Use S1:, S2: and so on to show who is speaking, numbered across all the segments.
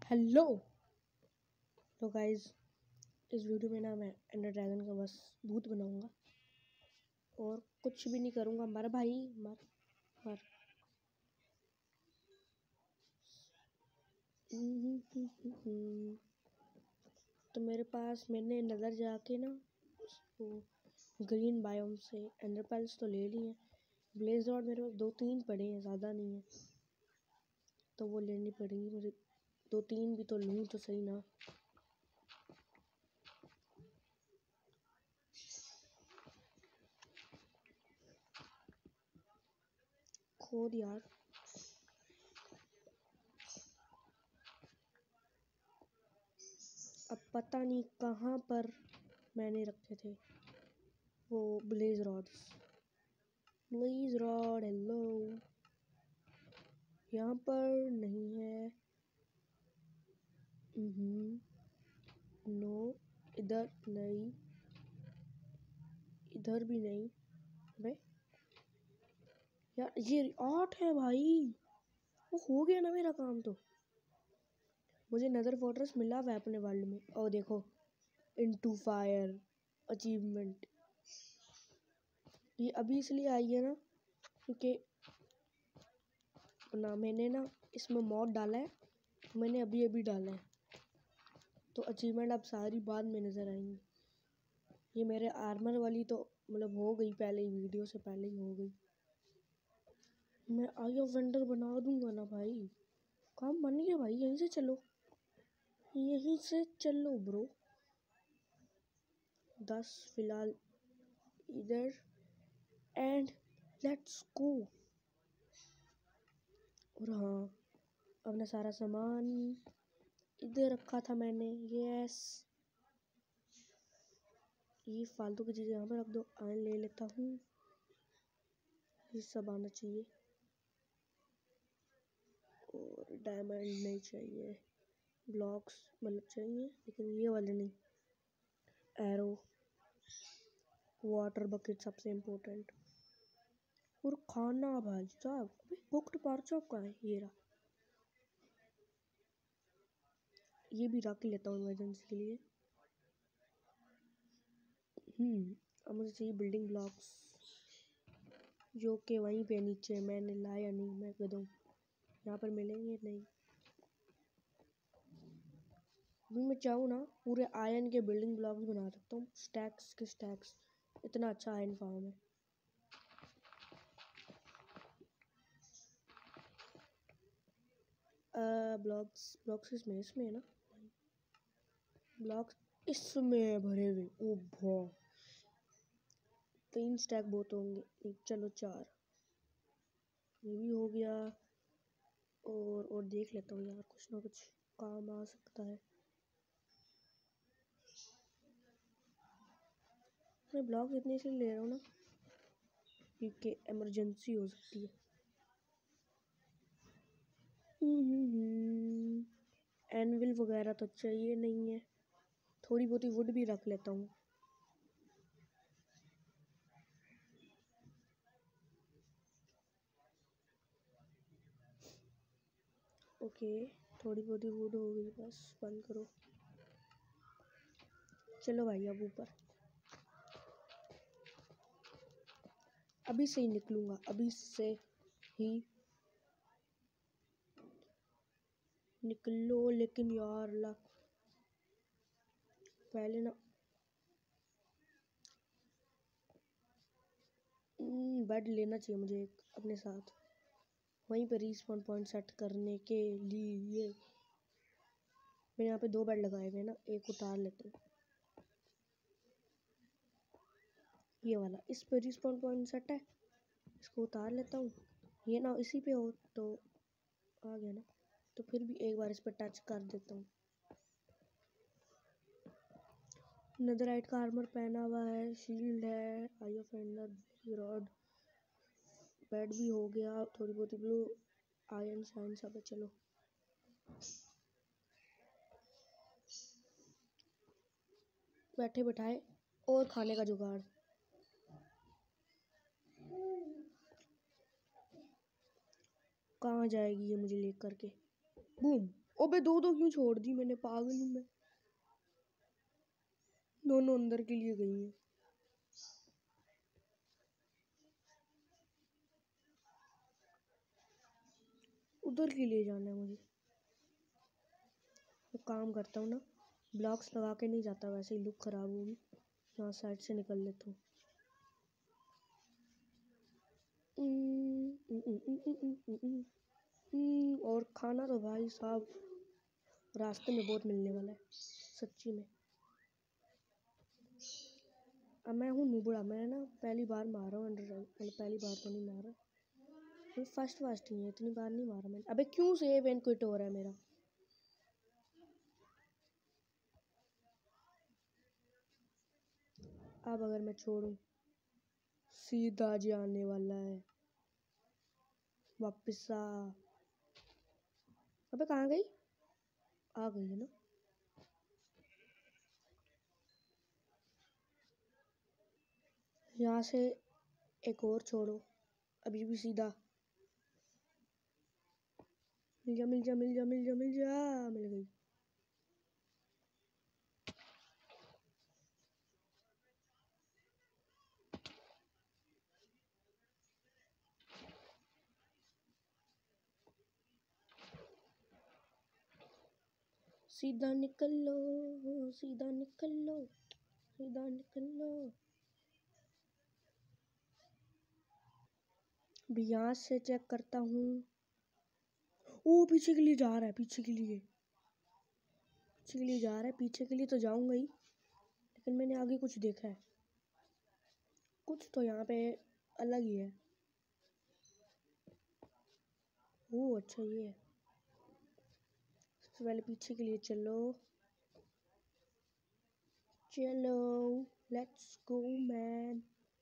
S1: Hello. तो guys इस video में ना मैं एंडर ड्रैगन का बस भूत बनाऊंगा और कुछ भी नहीं करूंगा। मर भाई मर मर। तो मेरे पास मैंने नज़र जाके ना उसको ग्रीन बायोम से एंडर पर्ल्स तो ले ली हैं। ब्लेज रॉड मेरे पास 2-3 पड़े हैं, ज़्यादा नहीं है, तो वो लेनी पड़ेगी मुझे। 2-3 भी तो लूँ तो सही ना। खोद यार। अब पता नहीं कहाँ पर मैंने रखे थे वो blaze rods. Blaze rod hello, यहाँ पर नहीं है। नो, इधर नहीं, इधर भी नहीं। बे यार ये 8 है भाई। वो हो गया ना मेरा काम। तो मुझे नदर फोर्ट्रेस मिला हुआ है अपने वर्ल्ड में। और देखो इनटू फायर अचीवमेंट, ये अभी इसलिए आई है ना क्योंकि ना मैंने ना इसमें मॉड डाला है, मैंने अभी अभी डाला है, तो अचीवमेंट अब सारी बाद में नज़र आएंगी। ये मेरे आर्मर वाली तो मतलब हो गई पहले ही, वीडियो से पहले ही हो गई। मैं आई ऑफ वेंडर बना दूंगा ना भाई। काम बन गया भाई, यहीं से चलो, यहीं से चलो ब्रो। 10 फिलहाल इधर एंड लेट्स गो। और हाँ, अपना सारा सामान इधर रखा था मैंने। यस, ये फालतू की चीज़ें यहाँ पर रख दो। आयरन ले लेता हूँ, ये सब आना चाहिए। और डायमंड नहीं चाहिए, ब्लॉक्स मतलब चाहिए लेकिन ये वाले नहीं। एरो, वाटर बकेट सबसे इम्पोर्टेंट, और खाना भाई साहब। अबे कुक्ड पार्क चॉप का है, ये रहा। ये भी रख लेता हूँ इमरजेंसी के लिए। अब मुझे चाहिए बिल्डिंग ब्लॉक्स, जो कि वहीं पे नीचे मैंने लाया नहीं। मैं कह दूँ यहाँ पर मिलेंगे नहीं। अभी मैं चाहूँ ना पूरे आयरन के बिल्डिंग ब्लॉक्स बना सकता हूँ, स्टैक्स के स्टैक्स। इतना अच्छा आयरन फार्म है। ब्लॉक्स इसमें है ना, ब्लॉक्स इसमें भरे हुए। ओ भो, 3 स्टैक बहुत होंगे। चलो 4, ये भी हो गया। और देख लेता हूँ यार, कुछ ना कुछ काम आ सकता है। मैं ब्लॉक इतने इसलिए ले रहा हूँ ना क्योंकि इमरजेंसी हो सकती है। एनविल वगैरह तो चाहिए नहीं है, थोड़ी बहुत ही वुड भी रख लेता हूँ। ओके, थोड़ी बहुत ही वुड हो गई, बस बंद करो। चलो भाई अब ऊपर, अभी से ही निकलूंगा, अभी से ही निकलो। लेकिन यार पहले ना बेड लेना चाहिए मुझे एक अपने साथ, वहीं पर रिस्पॉन पॉइंट सेट करने के लिए। मैं यहाँ पे 2 बेड लगाए हुए हैं ना, एक उतार लेता हूँ। ये वाला इस पर रिस्पॉन पॉइंट सेट है, इसको उतार लेता हूँ। ये ना इसी पे हो तो आ गया ना, तो फिर भी एक बार इस पर टच कर देता हूँ। नेदरराइट का आर्मर पहना हुआ है, शील्ड है, eye of ender rod, bed भी हो गया, थोड़ी बहुत ब्लू आयरन शाइन सब है। चलो बैठे बैठाए और खाने का जुगाड़। कहाँ जाएगी ये मुझे लेकर के? बूम, अबे दो दो क्यों छोड़ दी मैंने, पागल हूँ मैं। दोनों अंदर के लिए गई हैं। उधर के लिए जाना है मुझे। तो काम करता हूँ ना, ब्लॉक्स लगा के नहीं जाता, वैसे ही लुक खराब होगी। यहाँ साइड से निकल लेता हूँ। और खाना तो भाई साहब रास्ते में बहुत मिलने वाला है सच्ची में। अब मैं हूँ नुबड़ा, मैं ना पहली बार मार रहा हूँ अंडर, मतलब पहली बार तो नहीं मारा, ये फर्स्ट ही है, इतनी बार नहीं मारा मैंने। अबे क्यों सेव एंड क्विट हो रहा है मेरा। अब अगर मैं छोड़ूं सीधा जाने वाला है वापिस आ। अबे कहाँ गई, आ गई है ना। यहाँ से एक और छोड़ो, अभी भी सीधा। मिल जा मिल जा मिल जा मिल जा मिल जा, मिल गई। सीधा निकल लो, सीधा निकल लो, सीधा निकल लो। अभी यहाँ से चेक करता हूँ। ओ पीछे के लिए जा रहा है, पीछे के लिए, पीछे के लिए जा रहा है। पीछे के लिए तो जाऊंगा ही, लेकिन मैंने आगे कुछ देखा है, कुछ तो यहाँ पे अलग ही है। ओ अच्छा ये है। सबसे पहले पीछे के लिए चलो, चलो लेट्स गो मैन।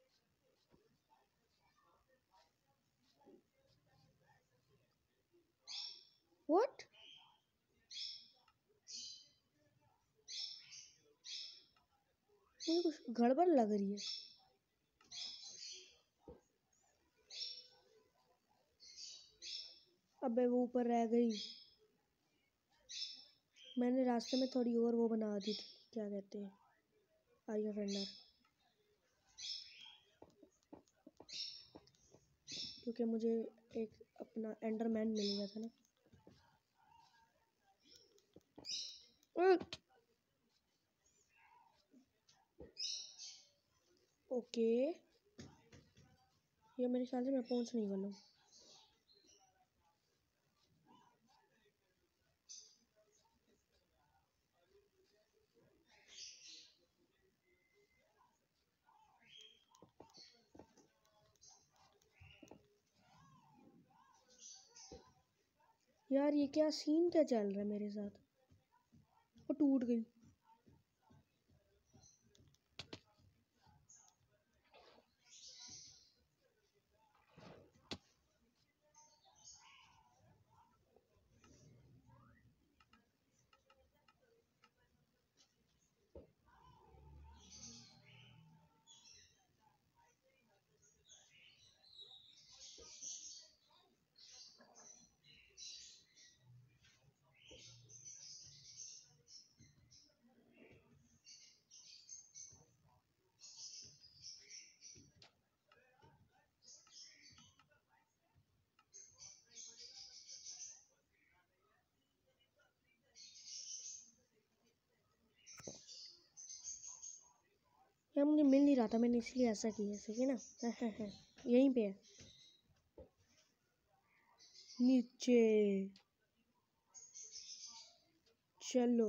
S1: व्हाट, मुझे कुछ गड़बड़ लग रही है। अबे वो ऊपर रह गई। मैंने रास्ते में थोड़ी और वो बना दी थी, क्या कहते हैं, आई फेंडर, क्योंकि मुझे एक अपना एंडरमैन मिल गया था ना। ओके ये मेरे ख्याल से मैं पहुंच नहीं वाला हूँ। यार ये क्या सीन क्या चल रहा है मेरे साथ, वो टूट गई। यार मुझे मिल नहीं रहा था, मैंने इसलिए ऐसा किया, सही है ना। यहीं पे है नीचे, चलो।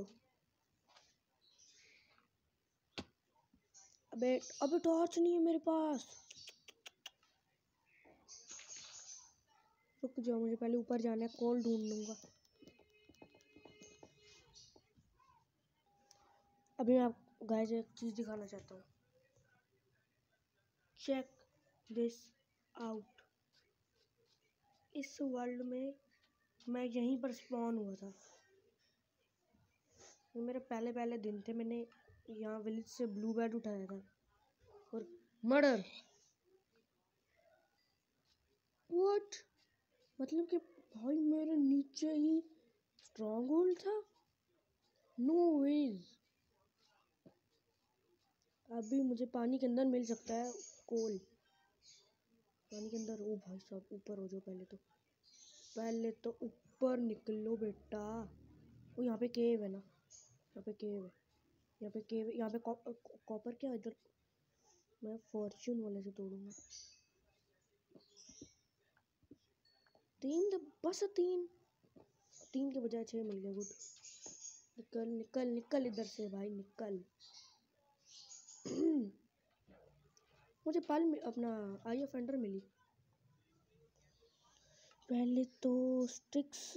S1: अबे अबे टॉर्च नहीं है मेरे पास, रुक जाओ, मुझे पहले ऊपर जाना है, कॉल ढूंढ लूंगा। अभी मैं आपको गाइस एक चीज़ दिखाना चाहता हूँ, चेक दिस आउट। इस वर्ल्ड में मैं यहीं पर स्पॉन हुआ था, ये मेरे पहले पहले दिन थे, मैंने यहाँ विलेज से ब्लू बैट उठाया था और मर्डर। व्हाट, मतलब कि भाई मेरे नीचे ही स्ट्रॉन्ग होल्ड था। No ways. अभी मुझे पानी के अंदर मिल सकता है कोल। पानी के अंदर। ओ भाई साहब ऊपर हो जाओ पहले तो ऊपर निकलो बेटा। ओ यहाँ पे केव है ना। यहाँ पे केव है। यहाँ पे कॉपर क्या इधर। मैं फॉर्च्यून वाले से तोड़ूंगा। 3 बस 3 के बजाय 6 मिल गए। गुड। निकल निकल निकल इधर से भाई निकल। मुझे अपना आई ऑफेंडर मिली। पहले तो स्टिक्स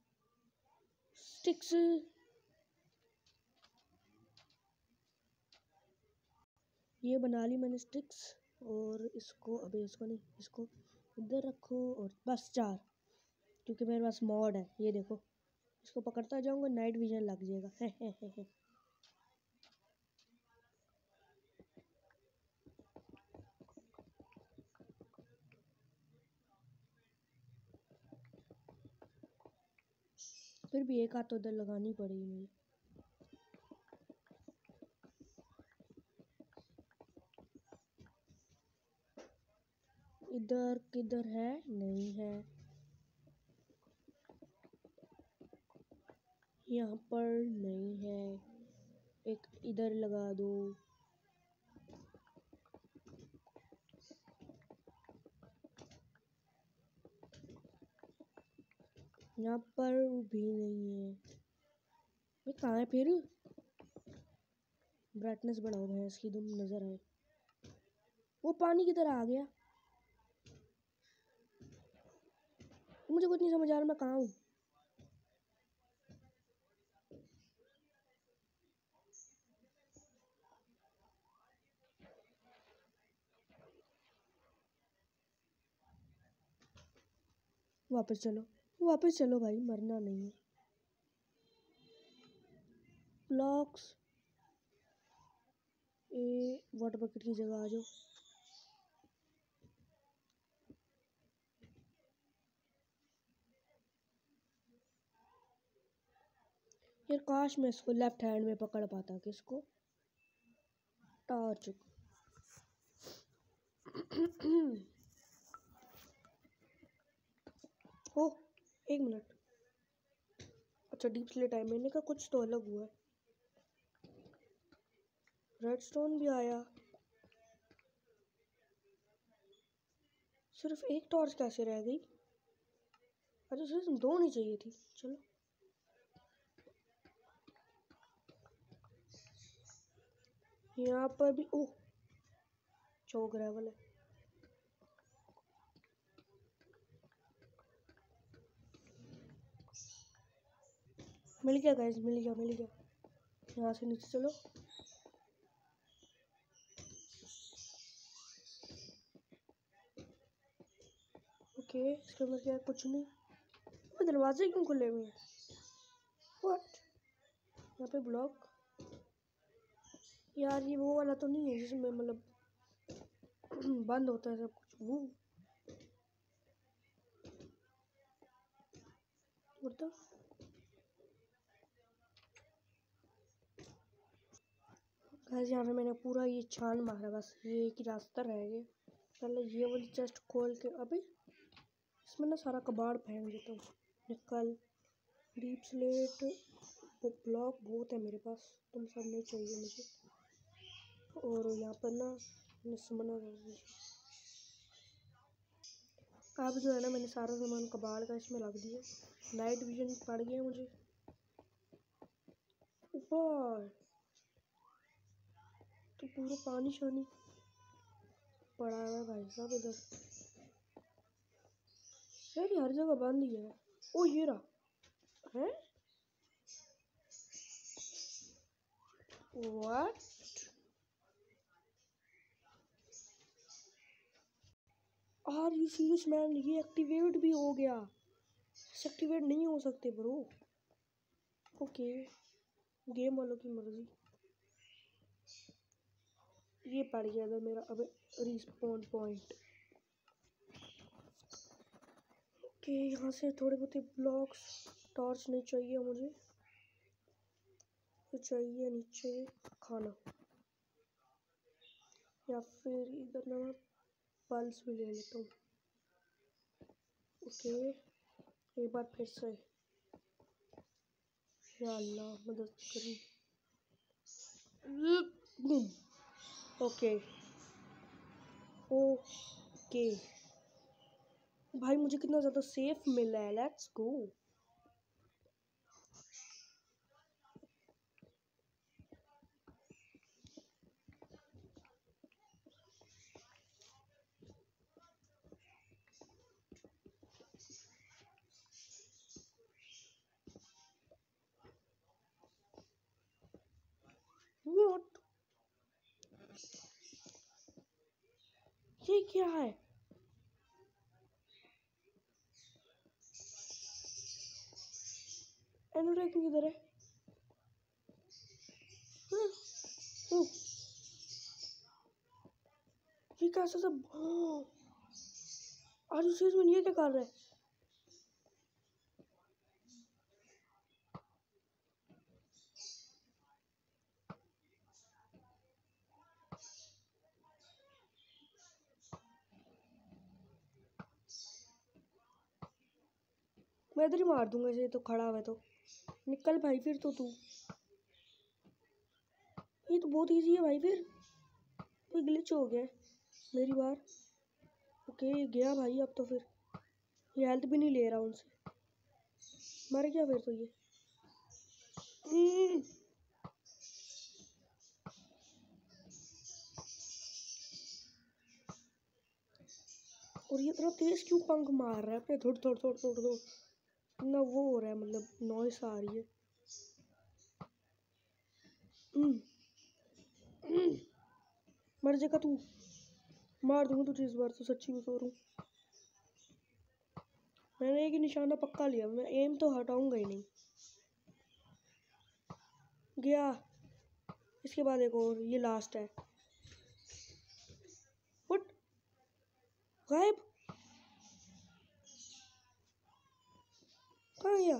S1: ये बना ली मैंने स्टिक्स। और इसको अबे इसको नहीं, इसको इधर रखो और बस 4। क्योंकि मेरे पास मॉड है। ये देखो इसको पकड़ता जाऊंगा नाइट विजन लग जाएगा। फिर भी एक हाथ तो उधर लगानी पड़ेगी मुझे। इधर किधर है? नहीं है। यहाँ पर नहीं है। एक इधर लगा दो। यहाँ पर भी नहीं है। ये कहाँ है फिर? ब्राइटनेस बढ़ाओ भैंस की तुम नजर आए। वो पानी की तरह आ गया। मुझे कुछ नहीं समझ आ रहा मैं कहाँ हूँ। वापस चलो भाई, मरना नहीं है। ब्लॉक्स वाटर बकेट की जगह आ जाओ। यार काश मैं इसको लेफ्ट हैंड में पकड़ पाता। किसको? टॉर्च। ओ 1 मिनट। अच्छा डीप स्लेट है। मैंने कहा कुछ तो अलग हुआ है। रेडस्टोन भी आया। सिर्फ एक टॉर्च कैसे रह गई? अच्छा सिर्फ 2 नहीं चाहिए थी। चलो यहाँ पर भी। ओह चौक ग्रेवल है। मिल गया गाइस, मिल गया। यहाँ से नीचे चलो। ओके इसके अंदर क्या है? कुछ नहीं। वो दरवाजे क्यों खुले हुए हैं? व्हाट? यहाँ पे ब्लॉक। यार ये वो वाला तो नहीं है जिसमें मतलब बंद होता है सब कुछ। वो गाइस यहाँ पे मैंने पूरा ये छान मारा। बस ये एक ही रास्ता रह गया। पहले ये वाली चेस्ट खोल के अबे इसमें ना सारा कबाड़ फेंक देता हूँ। निकल। डीप स्लेट वो ब्लॉक बहुत है मेरे पास। तुम सब नहीं चाहिए मुझे। और यहाँ पर ना समझना अब जो है ना मैंने सारा सामान कबाड़ का इसमें रख दिया। नाइट विजन पड़ गया मुझे। ऊपर तो पूरा पानी शानी पड़ा है भाई साहब इधर। यार ये हर जगह बंद ही है। ओ ये रहा है। What? Are you serious man? ये एक्टिवेट भी हो गया। एक्टिवेट नहीं हो सकते ब्रो। ओके गेम वालों की मर्जी। ये पड़ गया था मेरा अब रिस्पॉन पॉइंट। ओके यहाँ से थोड़े बहुत ब्लॉक्स टॉर्च नहीं चाहिए मुझे, तो चाहिए नीचे खाना, या फिर इधर ना मैं पल्स भी ले लेता हूँ। ओके, एक बार फिर से, या अल्लाह मदद करी। ओके ओके भाई, मुझे कितना ज़्यादा सेफ मिला है। Let's go. व्हाट, ये क्या है? एनोडैक किधर है? हाँ, हाँ, ये कैसा सब? आज उस चीज में ये क्या कर रहा है? मैं इधर ही मार दूंगा इसे, तो खड़ा हुआ है तो। निकल भाई फिर तो तू, ये तो बहुत इजी है भाई। फिर कोई ग्लिच हो गया है मेरी बार। ओके गया भाई। अब तो फिर ये हेल्थ भी नहीं ले रहा उनसे, मर गया फिर तो ये। और ये इतना तेज क्यों पंख मार रहा है पे? थोड़ थोड़ थोड़ थोड़ थोड़ ना वो हो रहा है, मतलब नॉइस आ रही है। मर जाएगा तू, मार दूंगा तुझे इस बार तो, सच्ची बता रहा हूँ। मैंने एक ही निशाना पक्का लिया, मैं एम तो हटाऊंगा ही नहीं। गया। इसके बाद एक और, ये लास्ट है। व्हाट, गायब? कहाँ गया?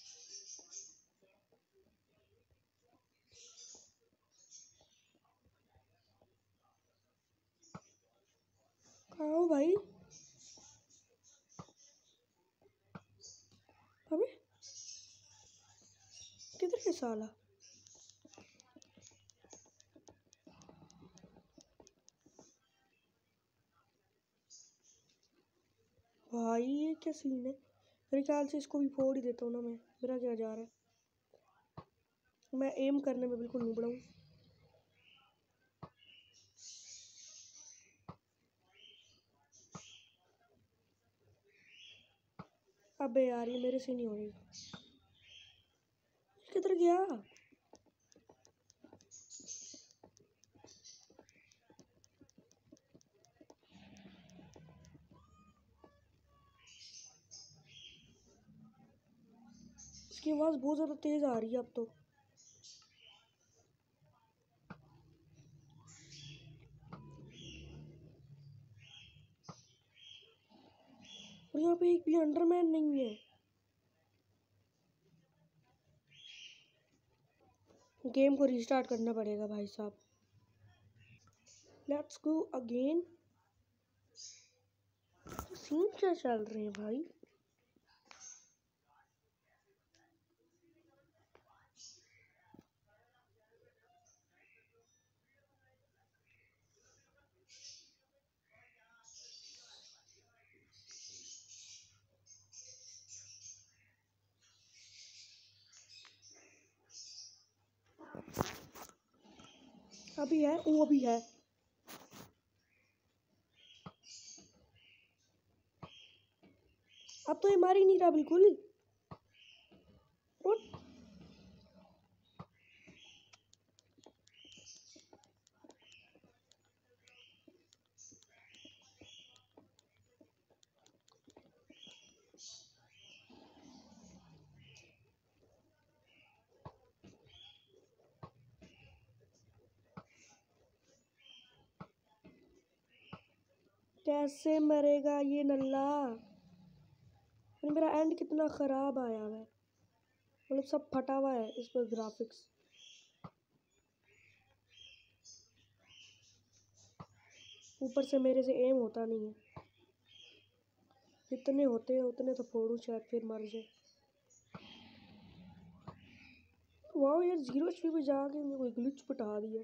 S1: कहाँ हो भाई? अबे किधर है साला? भाई ये क्या सीन है? मेरे ख्याल से इसको भी फोड़ ही देता हूँ ना मैं। मेरा क्या जा रहा है, मैं एम करने में बिल्कुल नहीं बढ़ाऊँ। अबे यार ये मेरे से नहीं हो रही। किधर गया? इसकी आवाज़ बहुत ज़्यादा तेज़ आ रही है अब तो। और यहाँ पे एक भी अंडरमैन नहीं है। गेम को रीस्टार्ट करना पड़ेगा भाई साहब। Let's go again. सीन क्या चल रहे हैं भाई? अभी है, वो अभी है। अब तो ये मार ही नहीं रहा बिल्कुल। What? कैसे मरेगा ये नल्ला? मेरा एंड कितना खराब आया है। मतलब सब फटा हुआ है इस पर ग्राफिक्स। ऊपर से मेरे से एम होता नहीं है, जितने होते हैं उतने तो फोड़ू शायद फिर मर जाए। वाह यार 0 HP पे जाके मैं कोई ग्लिच पटा दिया।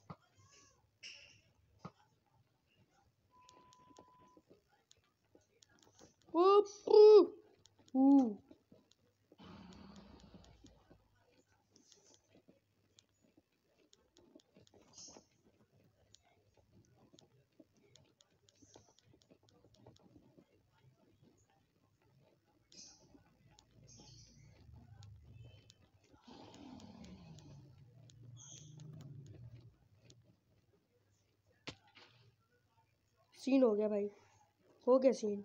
S1: सीन हो गया भाई, हो गया सीन।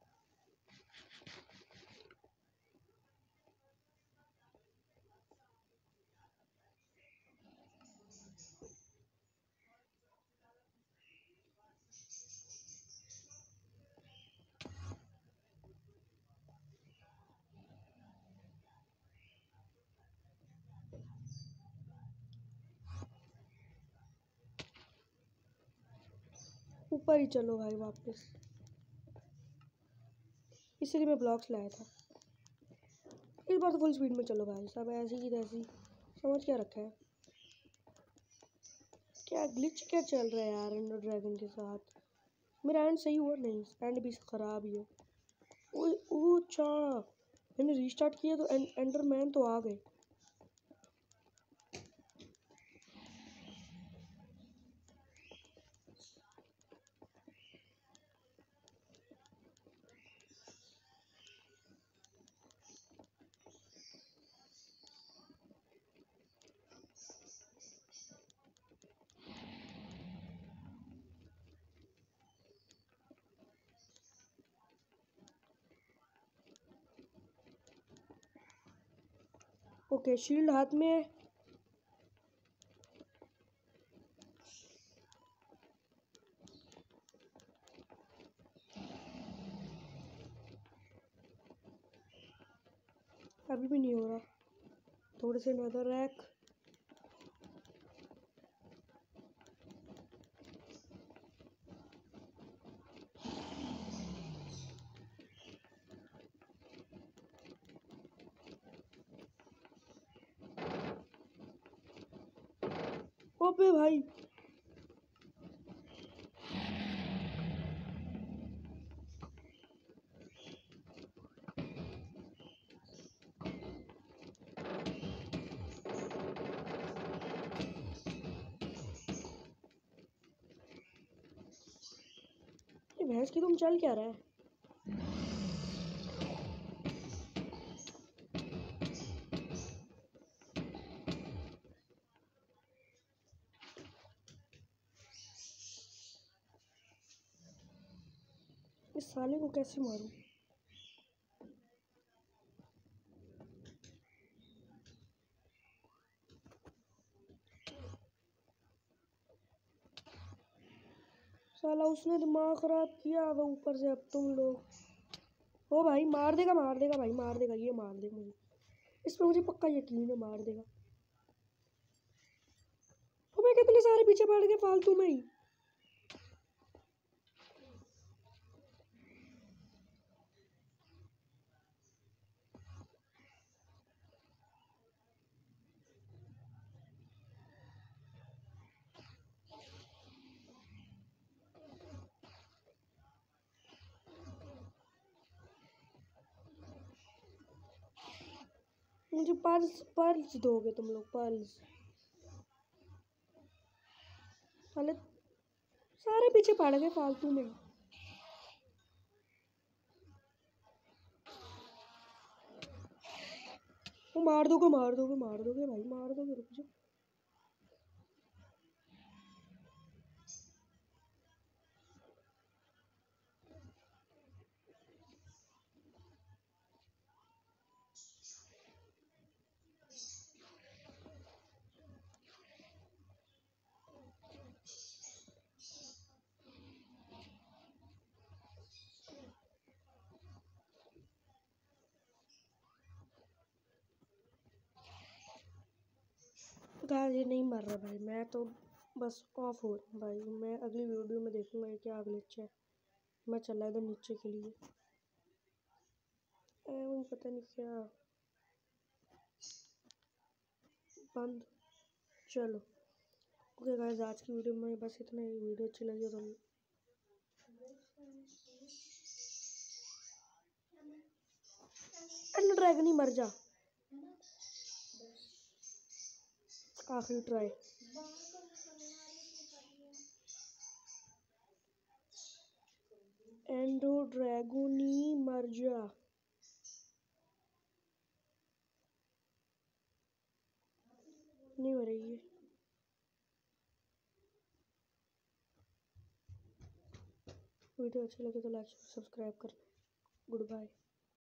S1: ऊपर ही चलो भाई वापस, इसलिए मैं ब्लॉक्स लाया था। इस बार तो फुल स्पीड में चलो भाई, सब ऐसी की तैसी समझ क्या रखा है। क्या ग्लिच क्या चल रहा है यार एंडर ड्रैगन के साथ। मेरा एंड सही हुआ नहीं, एंड भी ख़राब ही है। ओए ओ अच्छा, मैंने रीस्टार्ट किया तो एंडरमैन तो आ गए। ओके शील्ड हाथ में है। अभी भी नहीं हो रहा, थोड़े से नजर रैक। ओबे भाई ये भैंस की तुम चल क्या रहा है। इस साले को कैसे मारूं। साला उसने दिमाग खराब किया, अब ऊपर से अब तुम लोग। ओ भाई मार देगा भाई, मार देगा, ये मार देगा मुझे, इस पे मुझे पक्का यकीन है मार देगा। तो मैं कितने सारे पीछे पड़ गए फालतू में ही। मुझे पर्ल्स पर्ल्स दोगे तुम लोग, पर्ल्स। साले सारे पीछे पड़ गए फालतू में। वो मार दोगे भाई, मार दोगे, रुक जाओ। गाइस ये नहीं मर रहा भाई, मैं तो बस ऑफ हो रहा हूँ भाई। मैं अगली वीडियो में देखूंगा ये क्या ग्लिच है। मैं चला इधर नीचे के लिए, पता नहीं क्या बंद। चलो ओके गाइस, आज की वीडियो में बस इतना ही। वीडियो अच्छी लगी तो एंड ड्रैगन ही मर जा, आखिरी ट्राई। एंडो ड्रैगन ही मर जा। नहीं मरेगी। वीडियो अच्छी लगी तो लाइक सब्सक्राइब करना। Good bye.